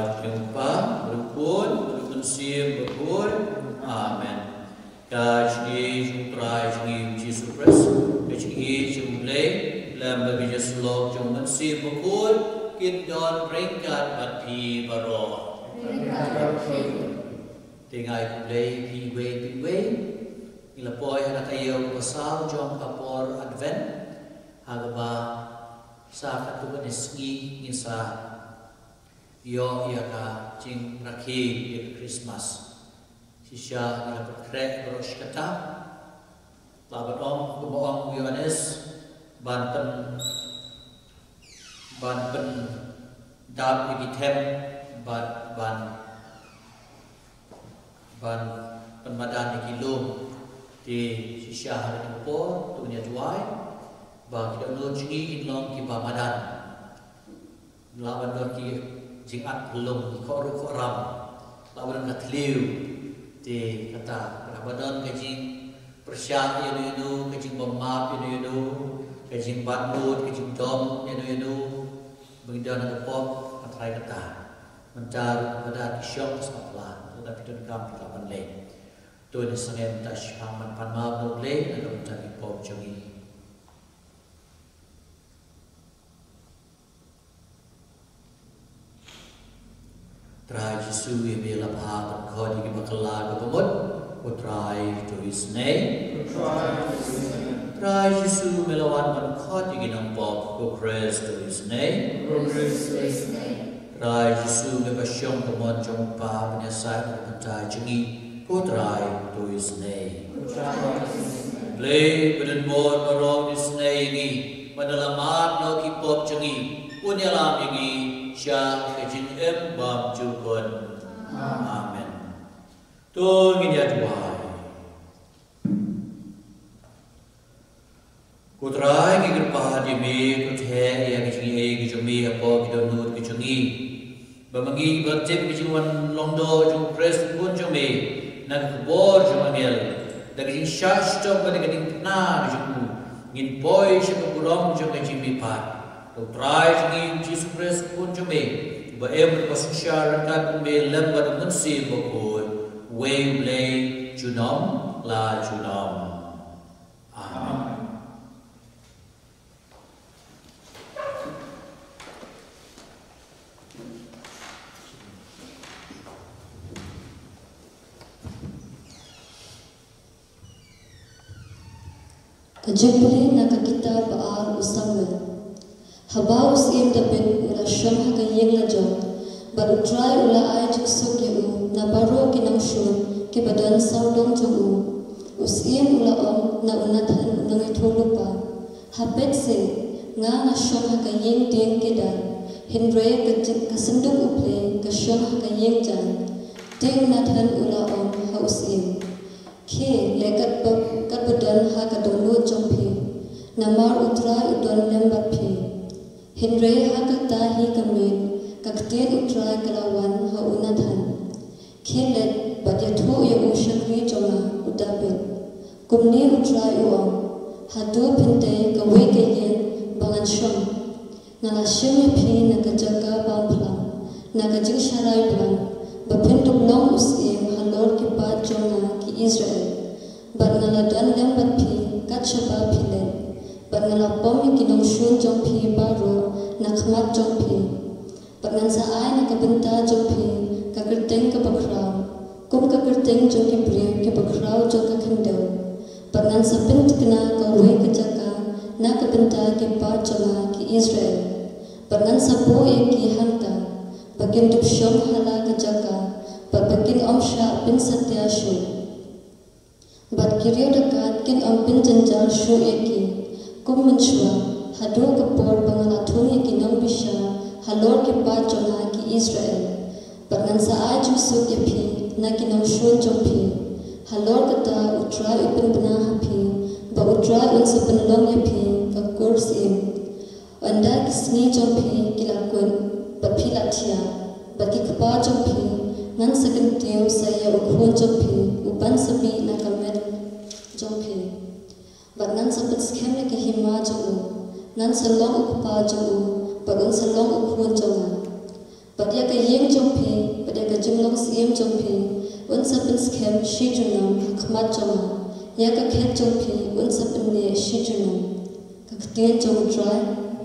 jumpa berpun berpensim berpun amen kajni jumpa jni Jesus Christ kajni jumle lam bagi Yesus jumpa sim berpun kindon ringkat pati baro tinggal play piwe ilapoy anak ayo pasal jom kapor advent hagaba sa katuban isgi insa yo ka cing rakhi ya Christmas sisya ila petrek rosh kata labat kuboong Yohanes banten dab igitem ban penmadan ikilum di sisya hari tempo tunya juai ba kita no jingi inlong ki ba madan lawan don ki jingat belum koru koram lawan katliu di kata rabadan kajing persya itu kajing bomap itu kajing bandut kajing dom itu begitu nak pop atrai kata mencar pada syok sapla tetapi don kam kita panlei tu ni sangat tash paman panma boleh ada mencari pop jangi try Yesus yang bila bahkan kau di bakala kebun try to His name try Yesus melawan man kau di nampop go praise to His name try Yesus bebasyong kemon jumpa menyasar kepada jengi go try to His name play beden bon marong His name ni madalamat no kipop jengi punyalam ini Syah kejin bam jukun amen tu nginya tuai kutrai ngir pahadimi kuthe ya kejingi kejumi apo kidonut kejungi bamangi bercep kejuan longdo jung pres pun jumi nan kubor jumangel dari syash to pada keding na jumu ngin boy syukurong jung kejimi pat try jing Jesus Christ pun jome ba em passyar kat me lembar munsi bokoi we play junom la junom amen Kajempli na kakita baar usamwe Habau sim David ula syam hakayeng la jom baru try ula ai jiksuk ya na baro kinang shun ke badan saudong jong usim ula na unathan nang ithulupa hapet se nga syam hakayeng tiang kedan hindre kasenduk uple ka syam hakayeng jan tiang unathan ula ha usim ke lekat kat badan ha kadonu jompi namar utrai udon lembat pi Henry hakata hi kamit kaktian utrai kalawan ha unathan kelet badyato ya ushakri joma udapit kumni utrai uang hadu pinte kawe kayen bangan syam nala syam pi nakajaga pamplang nakajing syarai plan bapintuk long usim halor ki pat joma ki Israel bat nala dan lembat pi kat syaba pilen bat nala pom kinong shun jong pi baro nakmat jong pi bat nan sa ai nakabenta jong pi kakerteng kabakraw kum kakerteng jong ki priya ki bakraw jong kakhendaw bat nan sa pint kena kawe kajaka nakabenta ki pa joma ki Israel bat nan sa po ki hanta bakin dup syom hala kajaka bat bakin omsha pin satya shu bat kiryo dekat kin om pin janjal shu ki kum menshua hadu kapor bangalathung ki nang bisha halor ki pa jona ki Israel batnan sa aju su ki phi na ki nang shun jompi halor kata utra upin bana hapi ba utra un sa panlong ya phi ka course in anda kisni jompi kilakun ba philathia ba ki kapa jompi nan sakin teu saya ukhon jompi upan sabi na kamet jompi bat nan sapet skemle ki hima jomu nan salong ukpa jomu bat un salong ukhon jomu bat ya ka yeng jompi im jongpi un sapin scam shi junam khmat jonga ya ka khet jongpi un sapin ne shi junam ka ktien jong dry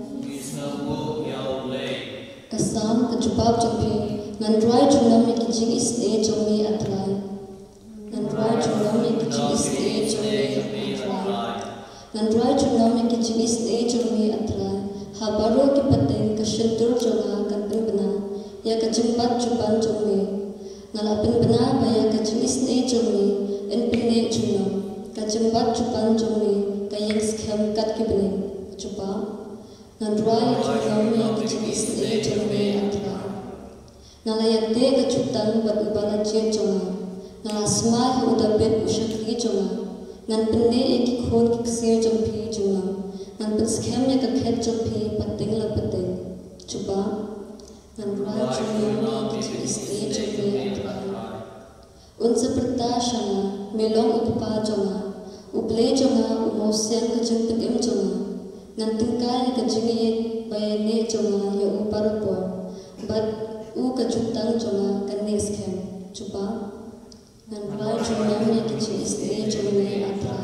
ka sam ka jubab jongpi ngan dry junam ki jing is ne jongmi atrai ngan dry junam ki jing is ne jongmi atrai ngan dry junam ki jing is ne jongmi atrai ha baro ki pateng ka shintur jonga kan bana ya ka jumpat jupan jongmi ngalapin benar baya ka jenis ne jongmi en pinne juno ka jumpat jupan jongmi ka yang skam kat ki bene jupa nandrai jongmi ka jenis ne jongmi atra nalayak te ka jutan bat ubala jen jonga nalasma uda bet ushakri jonga nan pinne ki khon ki ksir jongpi jonga nan pin skam ya ka khet jongpi pateng la pateng jupa nandrai jongmi ki jenis ne jongmi atra unsa pertashana melong utpa jonga uple jonga umosian ka jengpet im jonga nan tingkai ka jingi bayane jonga ya uparpor but u ka jutang jonga ka neskem chupa nan rai jonga me ki jenis ne jonga atrai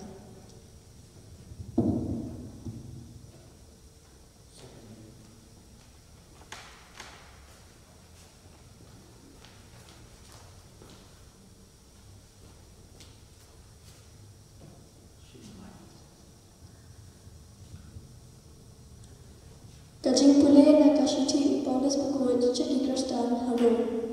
Kajing pule na kashiti Paulus Pakuwit Cheki Kristan Haro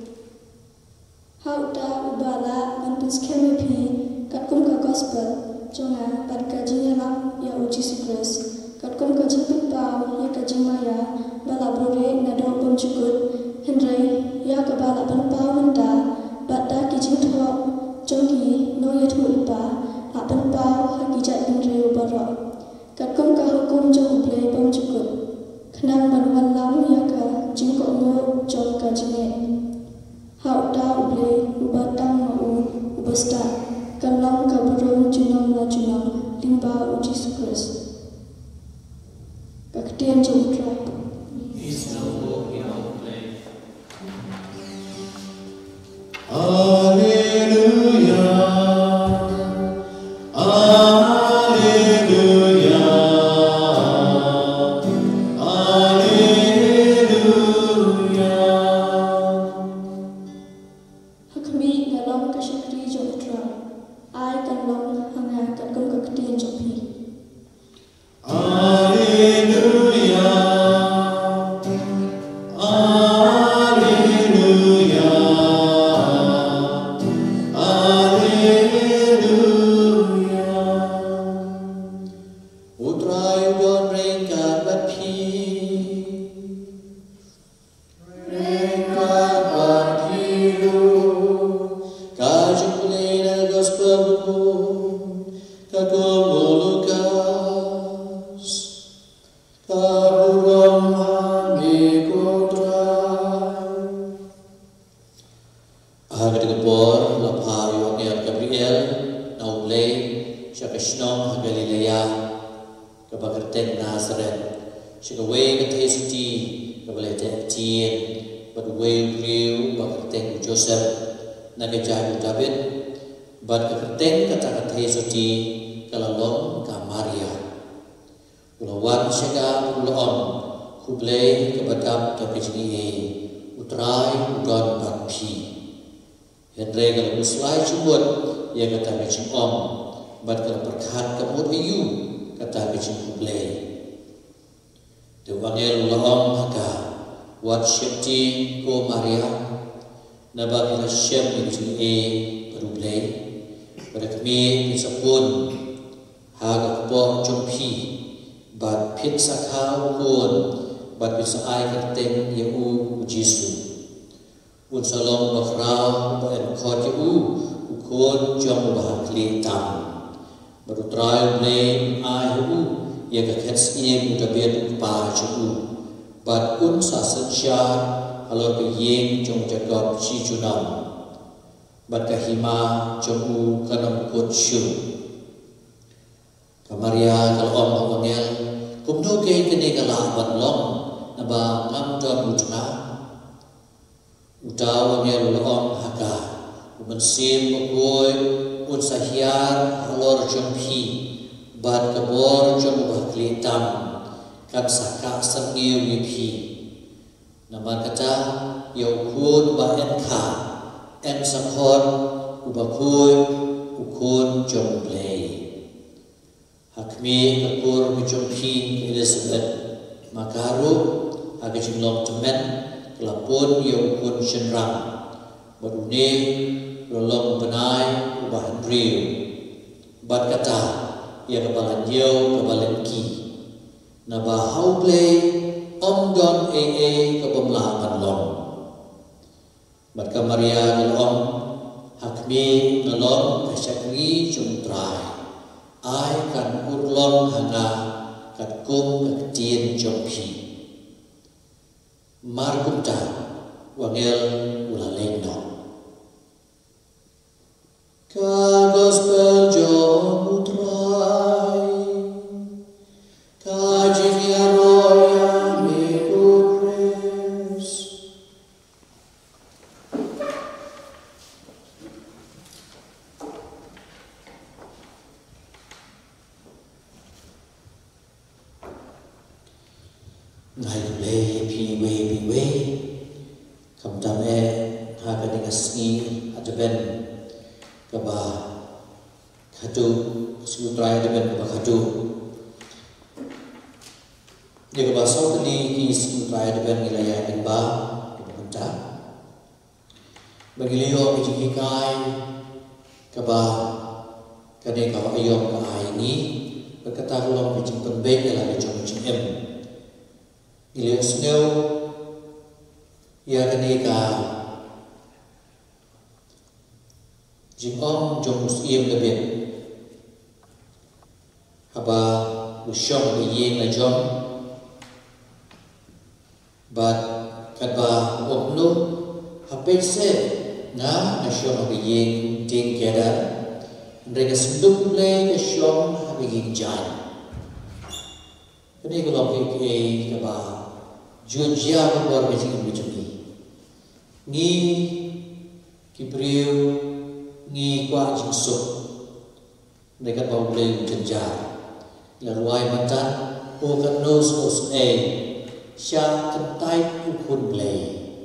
Hauta ubala Banpins Kemipi Katkum ka gospel Jonga Bad kajing yalak ya uji sikres Katkum kajing pitpau ya kajing maya Bala brore nado pemcukut Henry ya kabala penpau menda Bad da kijing tuak Jongki no ya tuipa La penpau hakijat Henry ubarok Katkum ka hukum jong uble pemcukut Kenang banwan lam ya ka jingkok mo jong ka jinge hau da uble ubatang mau ubasta kanlang ka bro junong na junong limba uji sukres ka ktien jong try Kamaria kalau om ngel kumno ke kene kala ban long na ba ngam don utna Udaw ang lom haka umansim magoy un sahyar halor jompi bat kabor jom baklitam kan saka sangiu yipi naman kata yaukun ba enka en sakhon ubakuy ukun jom play hakmi kapur jompi Elizabeth makaru aga jumlong temen kelapun yaukun shenram badune lolong benai ubahan riu bat kata ia kebalan yau kebalan ki naba hauble om don kebomlahan long bat kamaria ngelom hakmi ngelom kasyakri jumtrai ai kan urlong hanga kat kum kaketien jompi markumta wangel ulaleng no ka gospel jom utrai ka jivia roya meku kres ngai le piwe kam tame ha ka dingasni adben kaba khatu sutrai adben kaba khatu dia kaba sotni ki sutrai adben ilaya ba kunta bagilio ki kai kaba kade ka ayom ka ai ni berkata ulong bijing penbek dalam jom em Ilio snow ia kenika jingom jom musiem lebih haba usyong yeng la jom bat kadba oknu hapese na nasyong yeng ting keda mereka senduk le nasyong habiging jan kini kalau ke kaba Junjia keluar macam ni, ni kibriu, ni kuat jingsuk, mereka bawa beli jenjar, laluai mata, bukan nos syak kentai ukun beli,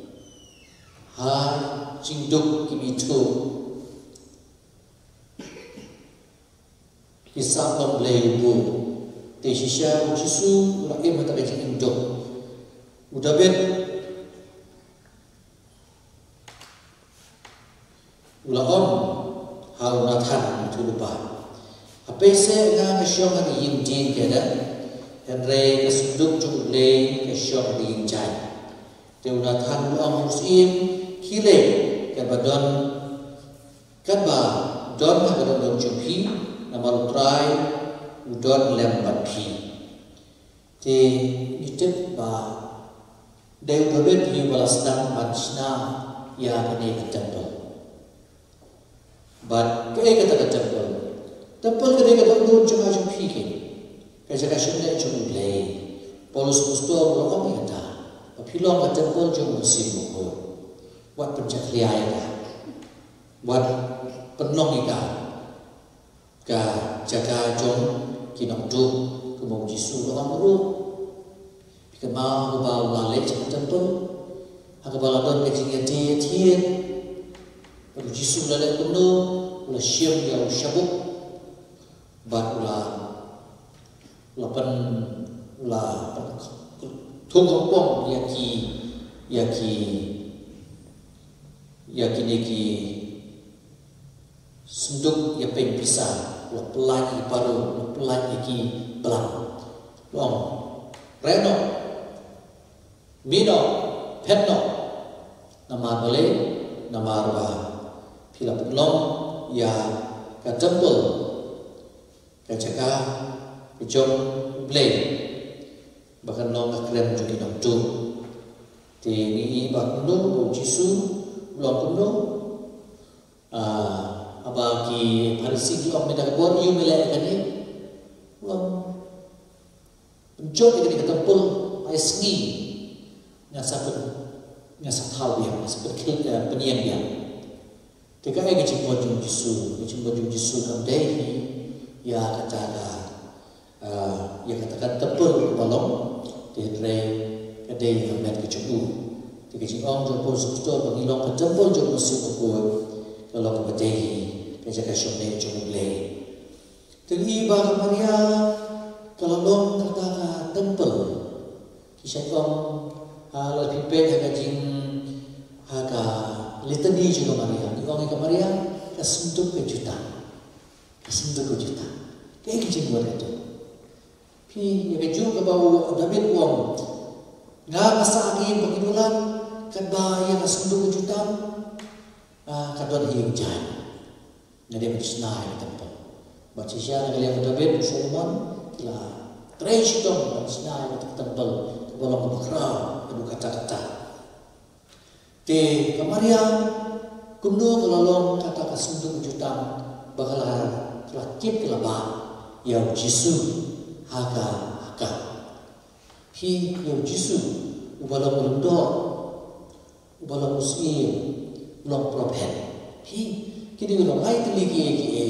har jingduk kibitu, kisah pembeli ibu, tesisya ujisu, rakyat mata kecil induk. Udah ben ulaon hal nathan tu lupa apa se nga kasyong ang yin din keda henre kasuduk jungle kasyong ang yin jai te nathan uang musim kile kabadon kadba don kabadon jumpi nama utrai udon lembat pi te itip ba Dewa berbet di balasdan mansna ya kene ke temple. But kene kata ke temple. Temple kene kata ulun cuma jumpi ke. Kaja kasyune cuma lay. Polus mustor lo kami kata. Pilong ke temple cuma musim muko. Buat pencakliai ka. Buat penong ika. Ka jaga jom kinong tu kemau jisu lo amru. Kemau ubau lalek cakap temple, agak baladon kecilnya tian, lalu jisu lalek kuno, ulah siam dia syabuk, bat ulah tunggu pom yaki neki senduk ya peng pisah, ulah pelagi paru, ulah pelagi ki belang, long, reno. Mino, petno, nama bale, nama arba, pila petlong, ya ka temple, ka caka, kejong blade, bahkan long akrem jadi nom tu, tini bakno, jisu, long kuno, abagi parisi long medak bon, you melek kan ni, long, penjot ini ka temple, ay sengi. Nga sapun ngasa tahu yang seperti peniang dia. Teka ai kecing baju Yesus kam dehi ya kata ya katakan tebel balong dire kadai kamet kecubu. Teka cing ong jo pos sto bangilong ketempel jo musim ko kalau ko dehi kaja shone jo ble. Teli ba Maria kalau long kata tempel kisah ong ala pipe kajing haga litani juga Maria. Di orang Maria kesentuh kejutan. Kayak gitu buat itu. Pi ya juga bawa David uang. Nggak masa angin pengidulan kadang kesentuh kejutan. Kadang hujan. Nggak dia bersenai di tempat. Baca siapa yang David Solomon lah. Trace dong bersenai di tempat. Kebalang berkerau. Aduh kata-kata. Di Maria kumno kelalong kata kesentuh kejutan bakalan kelakip kelabah yang Yesus haga hi yang Yesus ubalang melundok ubalang muslim ulang prophet hi kini ulang ai teligi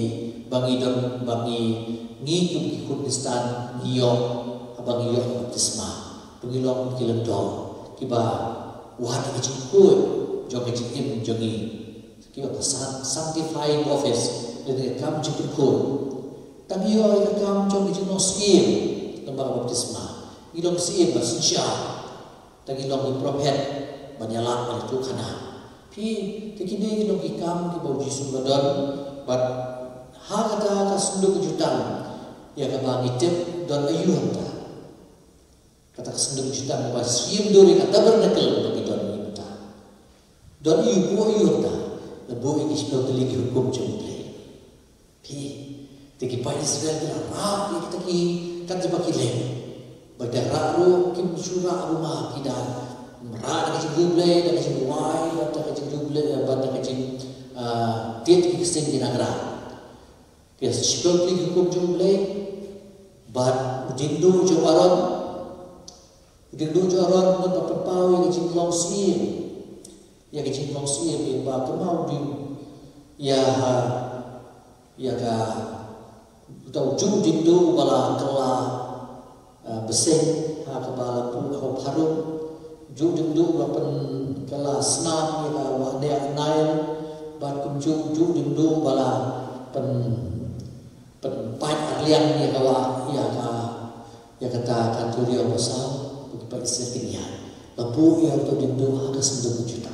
bangi ngikum kikudistan ngiyok abang ngiyok baptisma pengilong kilendong kiba wahada kecikut jong kecikim jongi kiba sanctifying office dari kam jikut tangiyo ay kam jong kecik noskim tembang baptisma ngilong siim bersinsya tangilong di prophet banyalak itu kana pi tekini ngilong ikam kibau Yesus badan bat hakata kasundu kejutan ya kabang itip dan ayu hanta kata kasundu kejutan ba siim dori kata bernekel bagi don hanta don ayu hanta lebu ini sebab teligi hukum jomple pi tegi pa Israel ra kita ki kan jebaki le bagda ru kim surah rumah kita merah dengan jumble dengan jumwai dengan jumble dengan tiap kisah di negara kita sebab teligi hukum jomple bad udindu jawaran pun berpau yang jinglong siem yang jinglong siem yang ba kemau di ya ka utau jum jindu bala kala beseng ha kebala pu ho harum jum jindu bapen kala senam ya wahde nail bat kum jum jindu bala pen pai arliang ya kawa ya kata kanturia besar bagi sekinya lampu yang tu jindu ada sentuh juta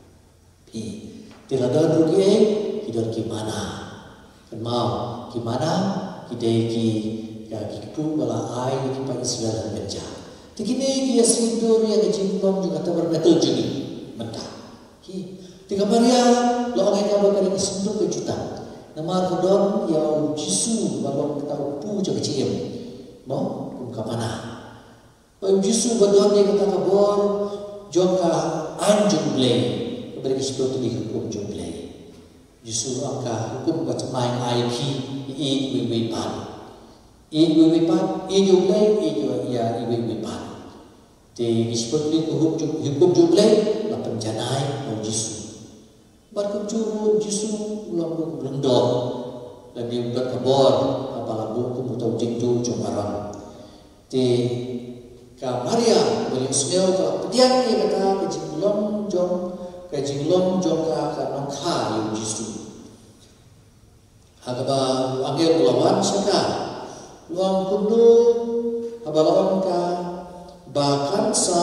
tiada rugi hidup gimana kan mau gimana hideki ya gitu bala ai di pada Israel beja tikini dia sindur yang jimpong juga tabernakel jadi mentah tiga Maria lo orang yang bakal sentuh kejutan nama kedon ya Yesus balong tahu pu jaga ciem mau ke mana Yesus badon dia kata kabor joka anjung blay beri sebab tu hukum jumlah. Yesus angka hukum baca main IP ibu pan. Ibu pan jumlah ya ibu pan. Di sebab tu hukum jumlah la penjanai mau Yesus. Barkum juru Yesus ulang belendor dan dia berkabor apalah buku atau jindu cumaran. Di ka Maria beli sneo ka pediang dia kata kejinglong jong ka nong kha yung Yesus hagaba angel lawan saka luang kudu habalawan ka bahkan sa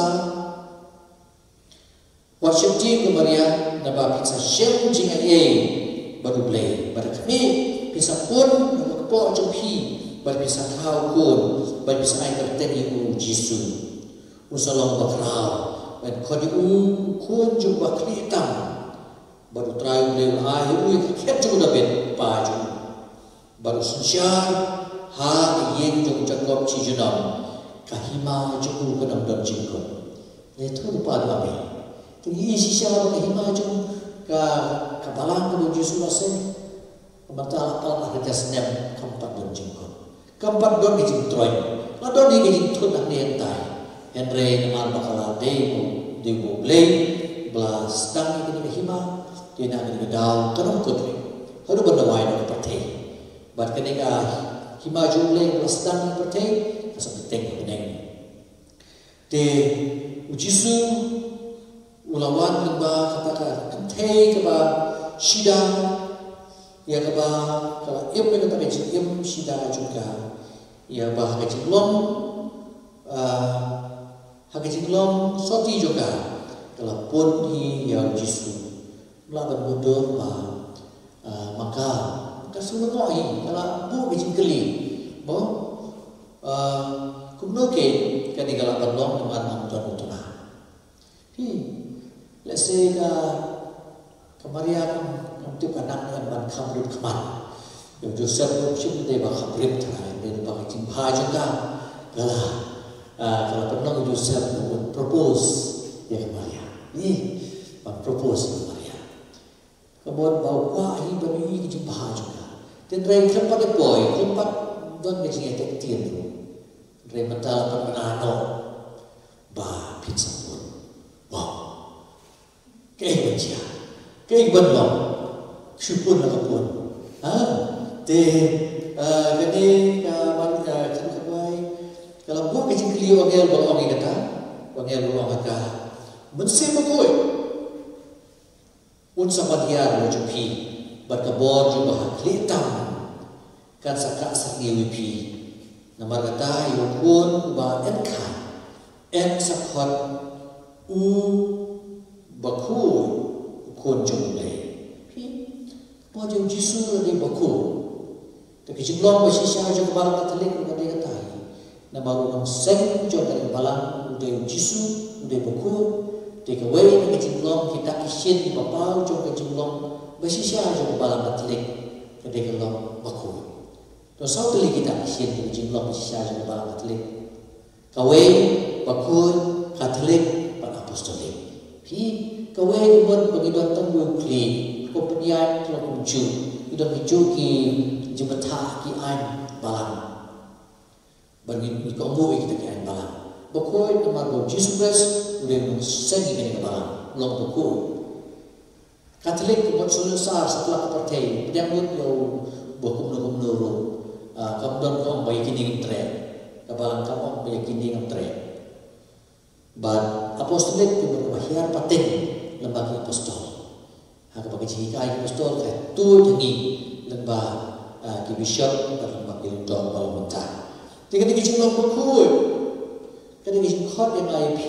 worship team ke Maria na ba pizza shem jinga baru play bar kami bisa pun ko jong pi bar bisa thau kun bar bisa ai terteni u Yesus usalong bakrau dan kau kun juga kritam baru terayu lewat air kiat juga dapat baju baru sensyar ha yang juga cakap cijenam kahima juga kadang dalam jenggot itu lupa kami tinggi isi siapa kahima juga kapalang kalau Yesus masih kematala kalau ada senyap keempat dalam jenggot keempat dalam jenggot troy lalu di jenggot nak nientai Henry nama bakal demo play belas sedang ini hima dia nak ini daun kenapa kutri harus bernawai dengan pertai buat ketika hima jumlah belas sedang pertai asal penting penting de ujisu ulawan lembah katakan kentai keba shida ya keba kalau im dengan tapi im shida juga ya bah kecilom hakijinglom soti juga kalau pun ya ujisu melaban bodoh maka semua ngoi kalau bu kecil bo kumnoke kani kalau berlong dengan tuan utuna let's say kemarian untuk anak yang ban kamrib keman yang Joseph Robson dia ban kamrib terakhir dia ban jimpa juga kalau pernah Joseph propose ya kemarian ban propose kemarian kemudian bawa ini bagi jimpa juga dan rai tempat boy tempat don macam yang tian rai mental penano ba pizza pun wow kayak macam kayak benar syukur lah pun jadi kalau buat kecil keliu angel bolong kata angel bolong kata mesti makoi unsa padiar lo jupi berkebor juga hitam kan sakak sakni wipi nama kata yukun ba enkan en sakot u baku kun jumle mau jauh jisu dari baku tapi jumlah masih sah juga balang katelik juga dia kata na baru nang seng jauh dari balang udah jisu udah baku dia kawai dengan jumlah kita kisah di bapau juga jumlah masih sah juga balang katelik dia kalau baku terus satu lagi kita kisah di jumlah masih sah juga balang katelik kawai baku katelik pan apostolik kawai umur bagi datang bukli kemudian kalau muncul itu muncul ki jembatan ki an balang bagi kamu kita ki an balang pokok nama Jesus Christ udah segi kena balang long pokok Katolik kemudian selesai setelah kepercayaan dia pun yo bokum kemudian kamu bayi kini ngetre kebalang kamu bayi kini ngetre but apostolik kemudian bahir paten lembaga apostol Haka bagi jika apostol kayak tu tinggi lembah ki bishop dan lembah ki dong balang mentah. Tiga tinggi jumlah berkut. Kada tinggi khot yang IP.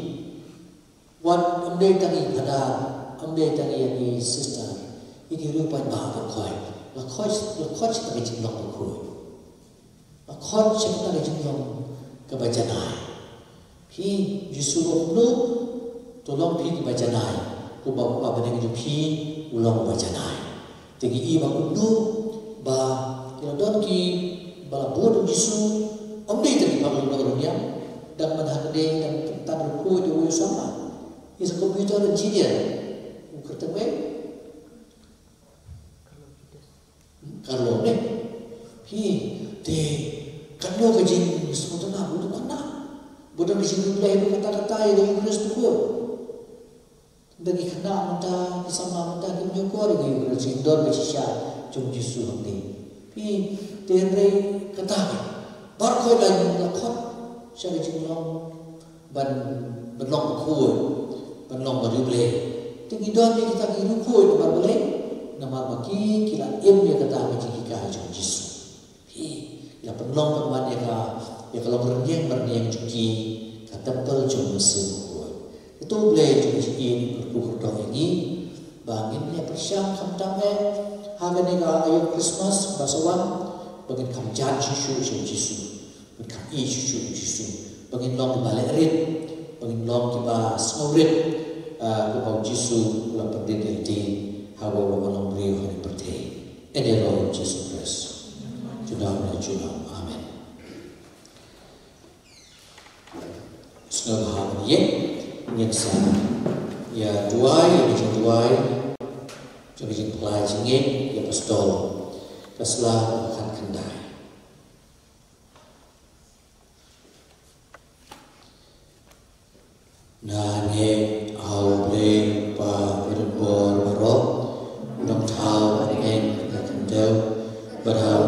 Wan amdai tangi pada amdai tangi yang ni sister. Ini rupa bah berkoi. Lakoi tinggi jumlah berkut. Lakoi tinggi jumlah kebajanai. Pi Yesus lu tolong pi kebajanai. Kubah benda kejupi ulang baca naik. Tinggi iba kudu ba kiladon ki bala bodoh jisu amdai tadi panggil dunia dan menghadiri dan kita berkuat di uyu sama. Is a computer engineer. Ketemu kalau ni de kano kejin sebutnya bodoh mana bodoh kejin mulai kata-kata yang Inggris tu bagi kena mentah sama mentah di menyokor di berjindor bercisya jom jisu hamdi pi tenre kata barko dan lakot saya jinglong ban benong kuy benong berible tinggi don kita hidup kuy bar boleh nama bagi kila im dia kata macam hika jom jisu pi ya benong perman ya kalau berniang cuki kata pel jom mesin itu boleh juga ini berkurang ini bangin ni persiang kamtangnya haga ni ka ayat Christmas basawan bangin kamjan susu bangin kami susu bangin long balik rit bangin long kiba snowrit kubau jisu ulang perdiri di hawa long beri hari pertei ini roh Jesus Christ sudah menuju amin semoga hari ini nyeksa ya duai jadi pelai jengit ya pastol keselah akan kendai nane au ble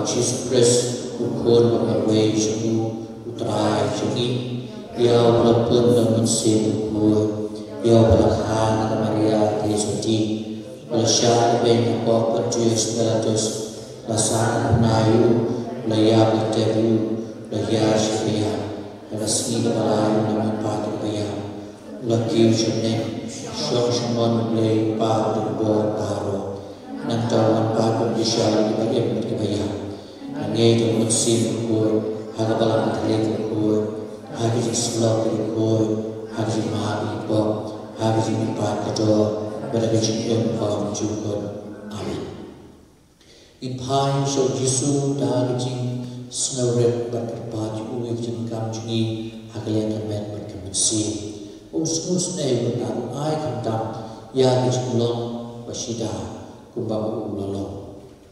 Jesus Christ ukun mengawai jemu utrai jemi ia walaupun dalam sin ukun ia walakhan dan Maria Yesuti walasya ben apa perjuis belatus lasan nayu layab interview layar syariah rasmi kepala namun padu bayar lagi jene syok semon play padu bor paro nantawan padu disyari bagian berkebayar ngai tu musim ukun hagabalang terlihat ukun hari sebelah ukun hari mahal itu hari empat kedua berada di dalam juga amin. Impai so Yesus dah jing snowred berkepat uwe jengkam jengi hagalian amen berkemensi. Usnus nei bertaruh ai kandam ya kejulong basida kumbang ulalong.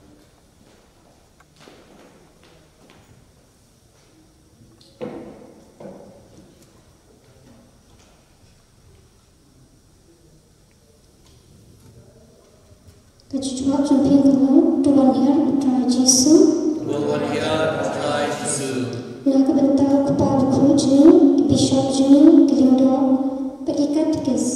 Kecuali jumpa kamu Tuhan Yesus Putra Yesus. Tuhan Yesus Putra Yesus. Nak bentar kepala krujen, bishop jeni, kelindo, petikat kes.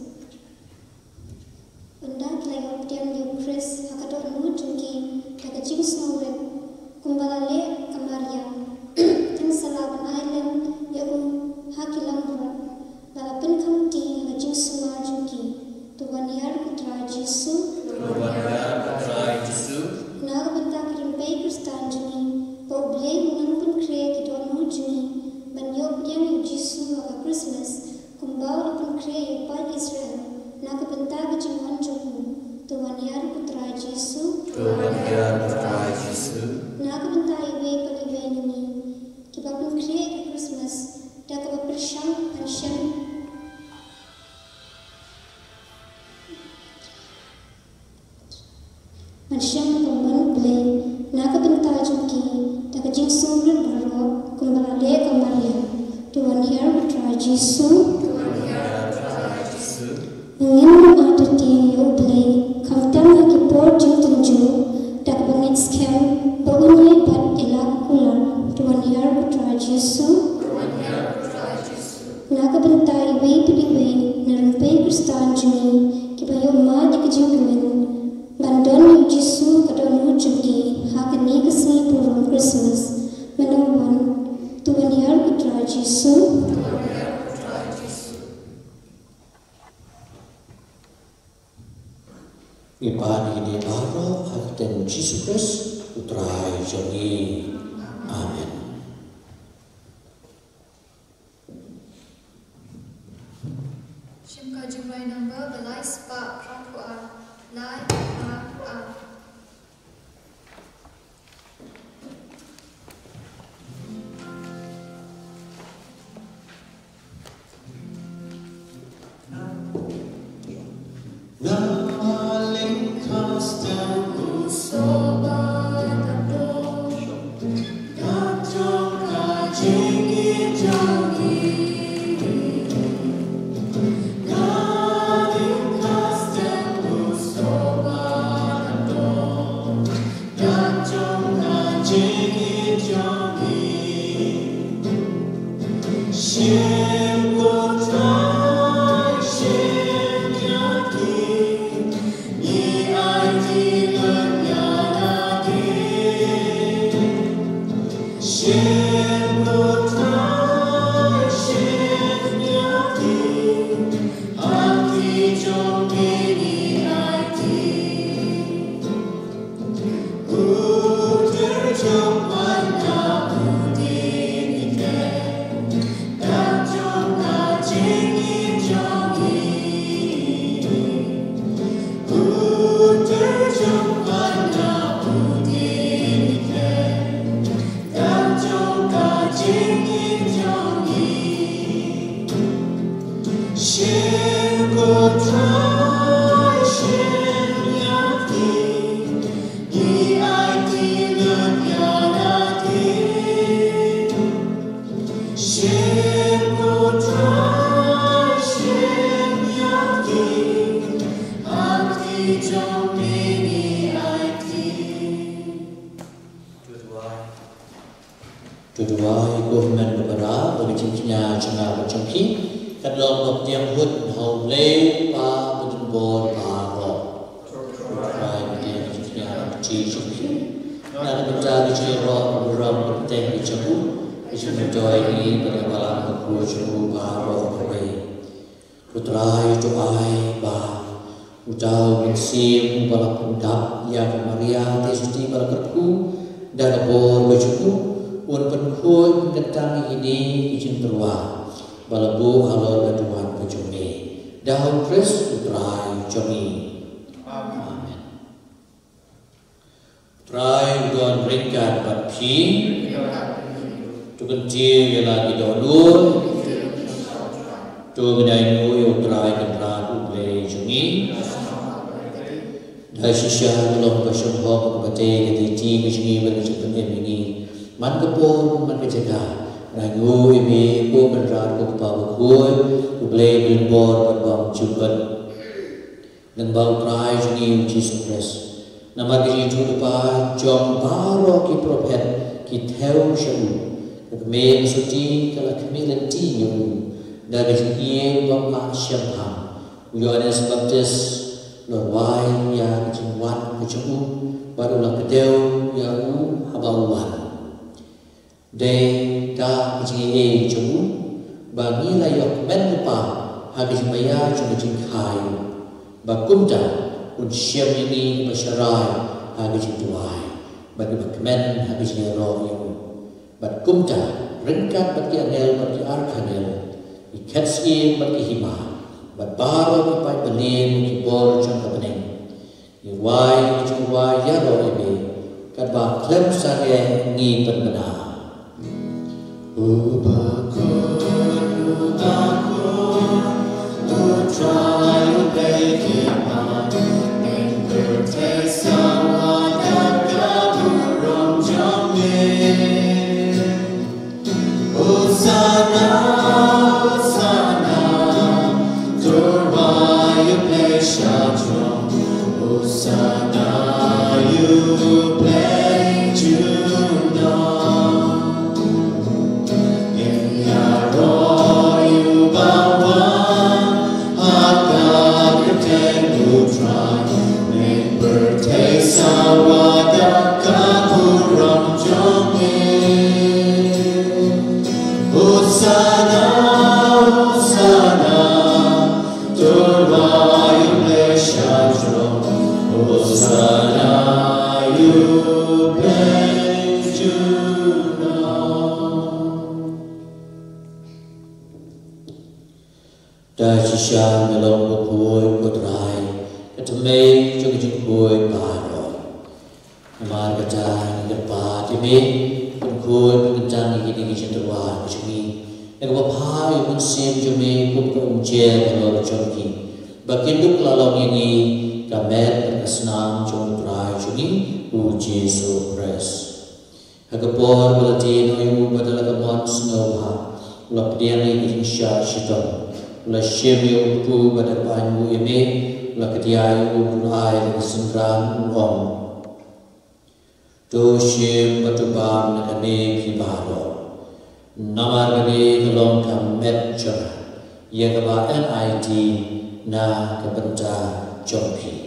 Benda kelayak diam di Chris, hakador nu jengki, kagajing snowrep, kumbalale kamaria, ting salaban island, yaku hakilang berat, balapin kamti kagajing semua jengki. Tuhan Yesus Putra Yesus. Tuhan Yesus Putra Yesus. Naga bentar kirimpai Kristan jeni, bau blay menangpun kre kidon nu jeni, banyok yang yu Yesus waka Christmas, kumbau pun kre yu pan Israel. Naga bentar kejingan jokmu, Tuhan Yesus Putra Yesus. Tuhan Yesus Putra Yesus. Naga bentar iwe pan iwe nimi, kibapun kre ke Christmas, dah kaba persyam pansyam. Mansyam pemban play, naga bentar jengki, dah kejing sumber baru, kumbalale kamaria, Tuhan Yesus Putra Yesus. Tuhan Yesus Putra Yesus. Ingin ada di oblay, kamtam lagi port jeng tenju, dah kebangit scam, bangunnya bat ilak ular, Tuhan Yesus Putra Yesus. Tuhan Yesus Putra Yesus. Naga bentar iwe pediwe, nerempai Kristan jeni, kibayo ma di kejing kemen. Bandon Yesus kadon jengki, hakani kesini purun Christmas, menemuan Tuhan Yesus Putra Yesus. Tuhan Yesus Putra Yesus. Ibadah ini baru dan Yesus Kristus Putra Yesus. Amin. Shimka jumpai number belai sepak prapuan lai prapuan. Naling kastam usoba dato, dato kajingi jangi. Naling kastam usoba dato, dato kajingi jangi. Shem kotai shem yaki. Ni ai di lợn nhà Tuduai government beberapa berbicara cengar bercengki kan long tiang hut hau le pa bedun bor pa ro rai dia bicara ci cengki nak berbicara ro ram berteng bicara isu menjoi ini berbalang berkru cengku pa ro kawai putrai tuai ba utau bensim balap pendap yang Maria tesuti balap kerku dan bor bercengku un penkuat tentang ini izin terwa balabu halal aduan pejumi dahun Kris utrai jami amin utrai don ringkat batpi tukun tir yala didolur tu gedai mu utrai kendra uble jami dah sisya belum bersyukur kepada kediti kecini berjumpa ini man kapon man kejaga ragu ibi ko kendra ko pa ko uble bin bor bang chukan nang bau trai jini Jesus Christ nama ki tu pa jong baro ki prophet ki theo shu me suti kala kemilan ti yu da ki ye bang la syam ha Yohanes Baptis lor wai ya ki wan ki chu baru la kedeu ya u habawan de ta ji chu ba ni la yok men pa ha bi maya chu jin khai ba kum ta un shem ni ba sharai ha bi tuai ba ki men ha bi ro yu ba kum ta ringkat ba ki anel ba ki arkanel i ketsi ba ki hima ba baro ki pai benen ki bor chan ka benen i wai chu wai ya ro be kat ba klem sa ge ni pen bana Ubakun, utrai ubekiman, ingkerte sawadat kaburam jamin. Hosanna, Hosanna, turwai ubeshadrom, Hosanna, ubejunam. Sawadat kapuram jamin. Hosanna, Hosanna, turwai ubleshadrom, Hosanna ubejunam. Da sisya melong bukui kutrai ketemei juga jengkui paro amar kacang depa timi bukui kencang ini kecenderungan macami yang bapai musim jumi kumpul ujian kalau jomki bagian duk lalong ini kamet berkesenang jomtrai jumi uji surpres hagapor belatin ibu badal kamon snowha lapdian ini insya shiton la shemi tu pada panju ini la ketiai ulai sendran om to shem batubam nakane kibaro namar gani kelong kam metja yang kaba NIT na kebenta jompi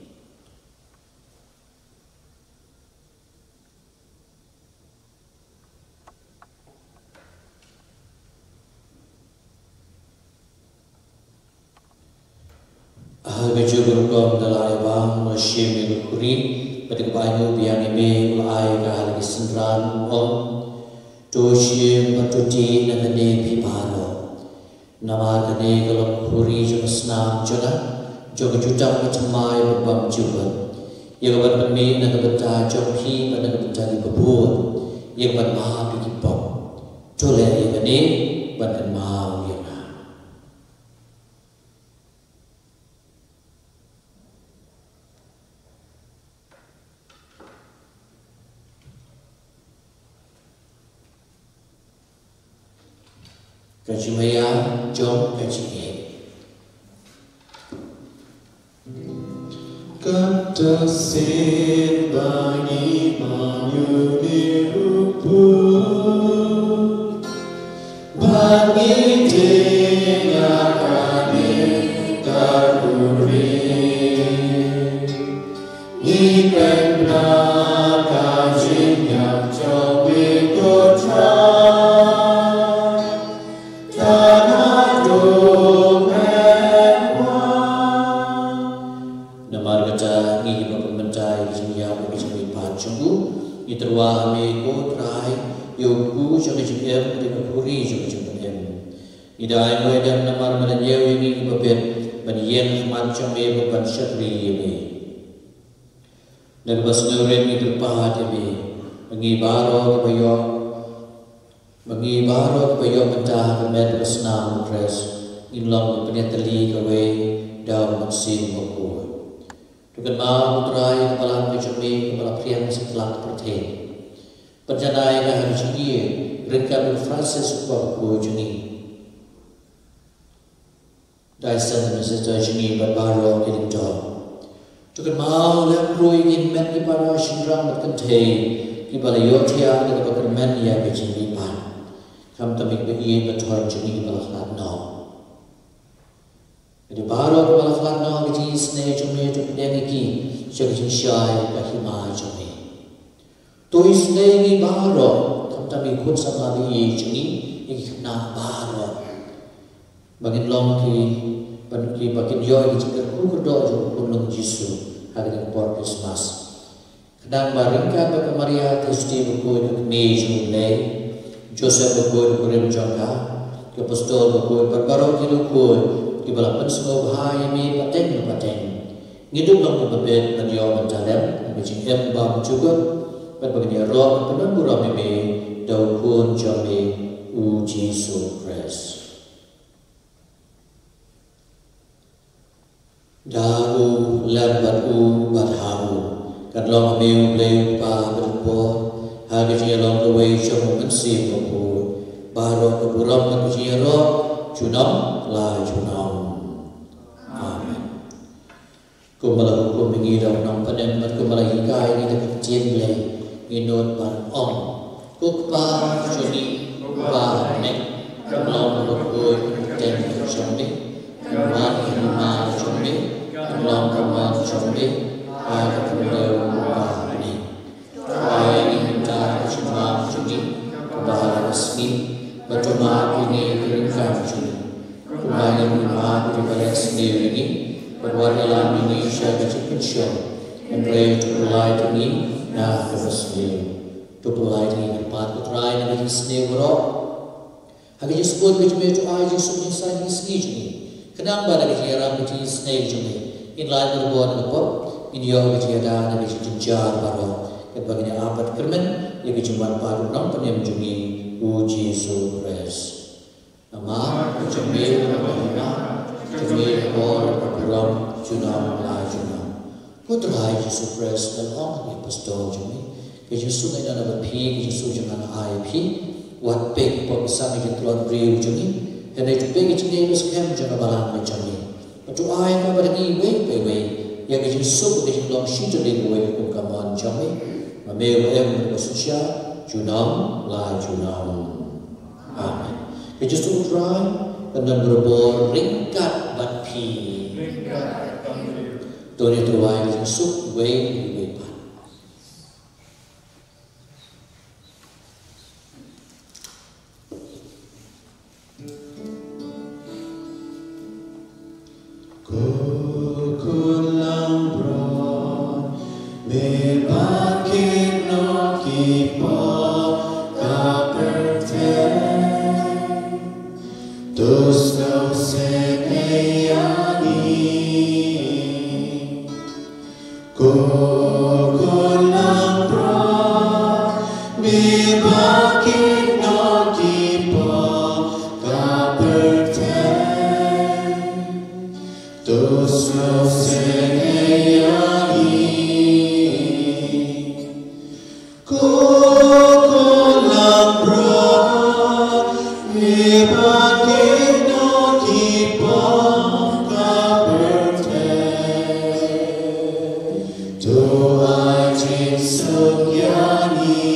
Baju berkom dalam bang masyim yang kuri pada banyu biang ime ulai kahal kisendran om dosyim batuti nakane piparo nama kane kalau kuri juga senam juga juga juta macamai berbam juga yang kapan pemi nak beta jompi pada beta di bebur yang kapan maha pikipom tole yang kane pada mau yang kaji maya jom kaji Kata sin bagi manyuni rupu bagi dia kami karuni ikan belakang yang jauh kotra tanah Iterwa meko trai yoku jang jang em dengan puri jang jang em. Idai mo edam namar madan yew ini babet ban yen macam me baban syatri ini. Dan bas ngeuren ni terpahat ini mengi baro kebayo mentah kemet besnam pres inlong penetali kawe daun sin moko. Tukan mau trai kepala kecumi kepala priang setelah perteh. Perjanai kahar jengi ringkat Francis Wabu jengi. Daisan mesej jengi berbaro kirim jauh. Tukan mau lem rui ingin men kepala sindrang berkenteh kepala yotia dan kepala men ya kejeng pan. Kam tamik beri betul jengi kepala khatnau. Jadi baru kepala khatnau kejeng isne cumi tu penyanyi kejeng syai kahima cumi. Tuis nengi baro kam tabi kun sama bi jengi iki na baro bagin long ki bagin yo iki ku kedo jo kunung Yesus hari por Christmas kadang baringka ba Maria Kristi buku ni jumle Joseph buku kurem jangka ke apostol buku berbaro ki balapan semua bahaya mi pateng ngiduk long bebet dan yo menjalem bijing em bam juga Bagaimana roh penembura meme daun jami uji surpres. Daru lembat badhamu kan long meu bleu pa berpo hagi dia long lewai jom mensi berpo baru keburam kan dia roh junam la junam. Amen. Kumbala hukum mengira nang panen kumbala hikai ni tak kecil bleu. Inut ban om kukpa joni kukpa nek kamlong lukui ten jombi kamar hima jombi kamlong kamar jombi ada kumleu kukpa ni kaya ini minta cuma joni bahara resmi bercuma ini kirimkan joni kumaya hima dibalik sendiri ini berwarna dalam ini syarikat pensiun and pray to the light ini Nah, terusnya, tupulai ni berpat putrai na kisne bro. Hagi disebut kecuma itu aja sunyi sanyi sini. Kenang pada kejaran kisne jumi. In lain berbuat apa? In yo kejaran na kejenjar baro. Kebagian apa kermen? Ya kecuma paru nang penyem jumi uji surpres. Nama kecumi berapa? Jumi bor berpuram junam lajunam. Putrai Yesus Kristus dan orang yang pastol jumi. Yesus ni dah dapat pi, Yesus jangan ai pi. Wat pek pemisa ni ketuan beri jumi. Dan itu pek itu ni bus kem jangan balang macam ni. Patu ai kau beri wei. Yang Yesus ni long shit ni wei pun kaman jumi. Mameu bersucia junam la junam. Amen. Yesus putrai dan berbor ringkat bat pi. Tuhan itu wahai Yesus wei pan. Kukulang bro bebakin no kipo kaperte tus no seneyani Kukulang bro bebakin no kipo kaperte tus no seneyani Kukulang bro bebakin no kipo kaperte Tuhan Yesus yani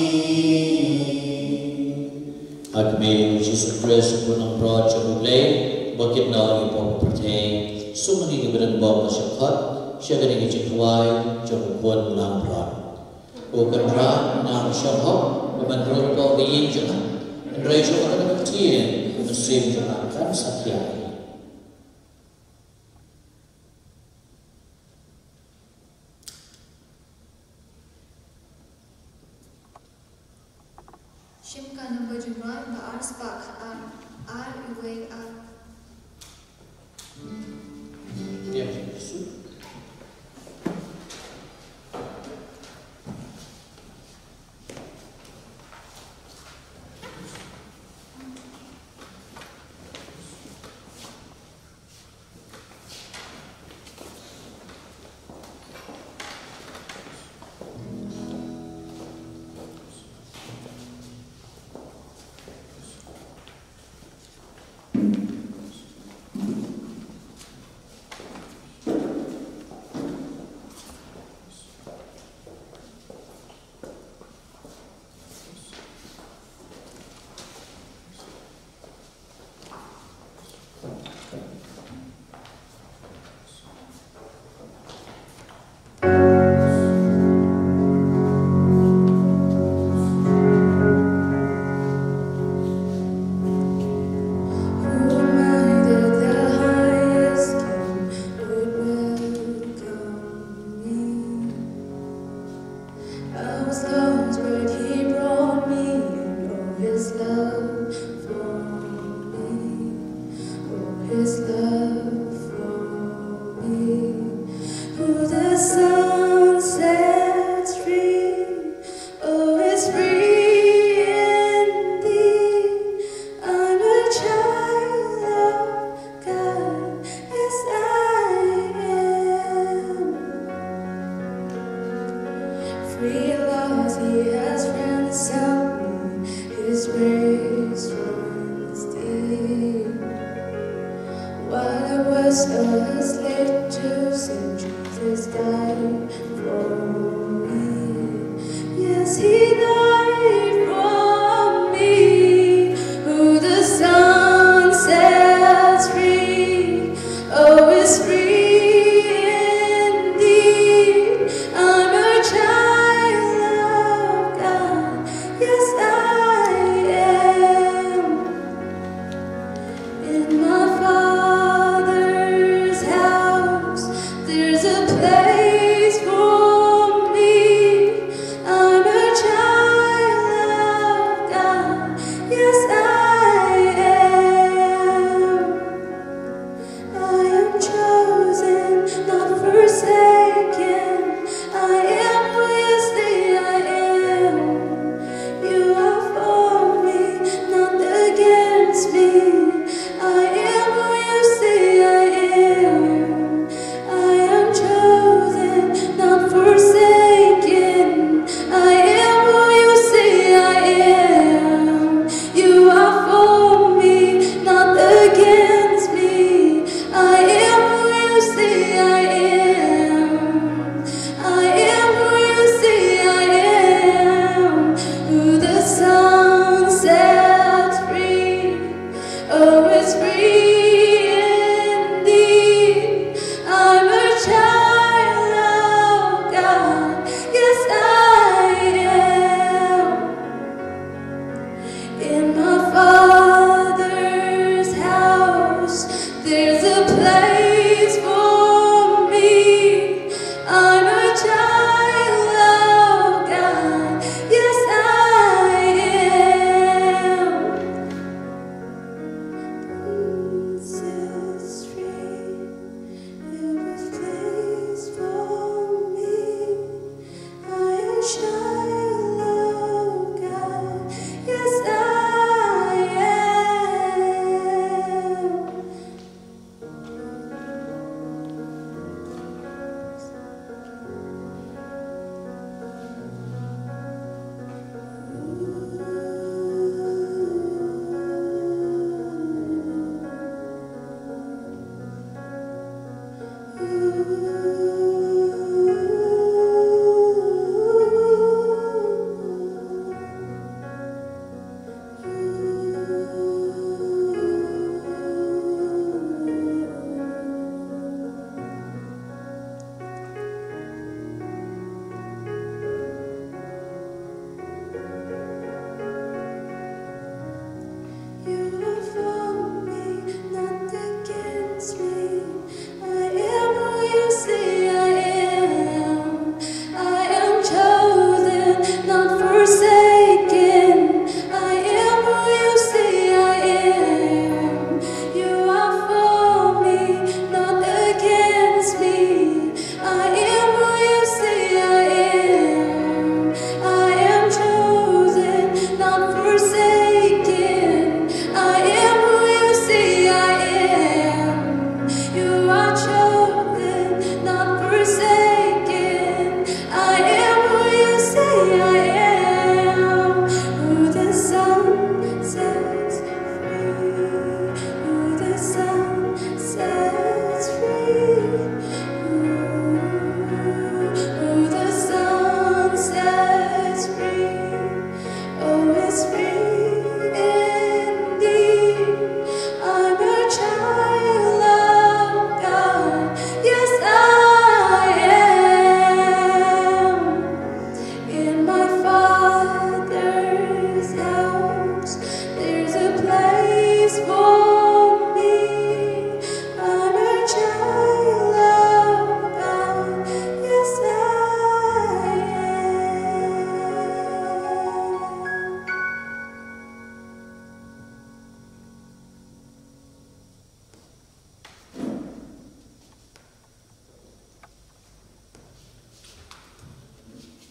Agme Jesus Christ pun ang project mulai bakit na ipong pertain sumani ibaran bawa masyarakat siya ganing ijituay jangkuan lampran o kanra na masyarakat memandrol ko biyin jana andray siya akan nagtiyan mesin jana kan sakyai Shimka number Jumran, the art spark, are away up. dia Jesus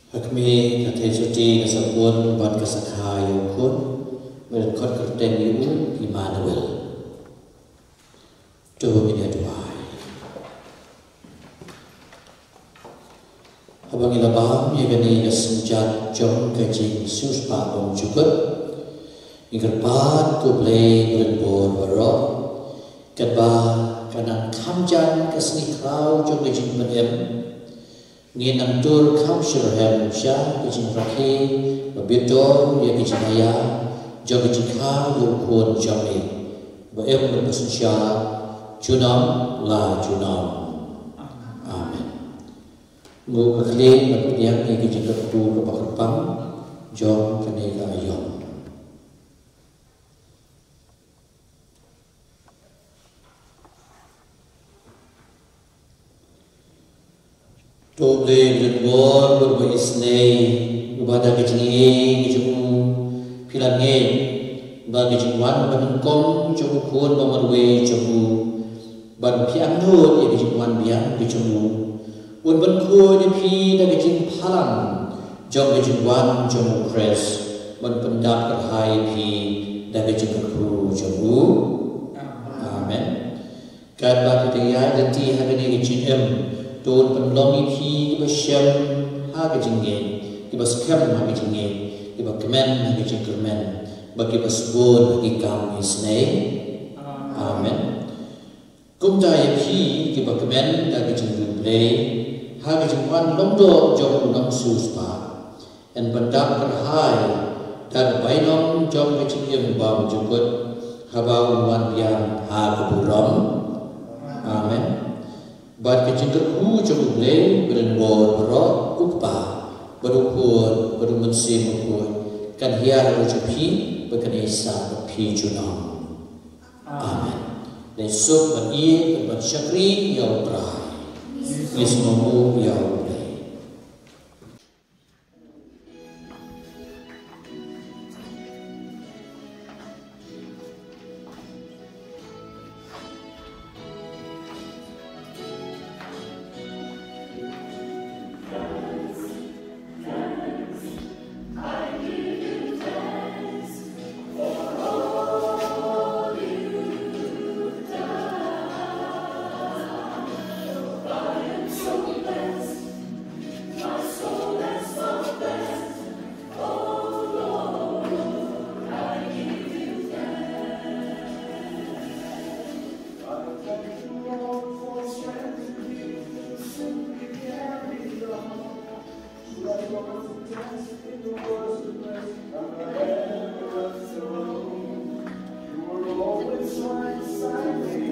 Kami kata suci kesempun buat kesakhayu pun merekod kerten ibu Immanuel. Coba ini doa. Abang ilabam ya gani kesenjat jom kecing sus pakong cukup. Ingkar pat tu play berenbor berok. Kedba kanan kamjan kesni krau jom kecing menem. Ngin antur kam syurhem syah kecing rakhi babito ya kecing ayah jom kecing kha yukun jami. Baem berpesan syah junam la junam. Ngu kakli berpiang yang kecil kertu kepak-kepak jom kenega ayam. Doble berbor berberisnei ubada kecil kecilmu pilange bagi kecilwan benengkom jom pun memerwe jommu ban piang nur ya kecilwan biang kecilmu. Un benku di pi dari jin palang jom di jin wan jom press ban pendap kerhai pi dari jin kru jomu. Amen. Kad ba ti ya dan ti ha ni jin em don pendongi pi besyam ha ke jin gen ki bas kam ha ke jin gen ki ba kemen ha ke jin kemen bagi bas bon ki kam isne. Amen. Kum ta ya pi ki ba kemen da ke jin play hagi jumpan lomdo jom unang suspa en bandap kerhai dan bainong jom kecil yang bang jemput habau wan biang ha keburam. Amen. Bad kecil kerhu jom bleng berenbor berok upa berupur berumensi mukun kan hiar ujupi berkenesa pi junam. Amen. Nesuk bagi bersyakri yang berai. Ismamu ya Allah. Always right beside me.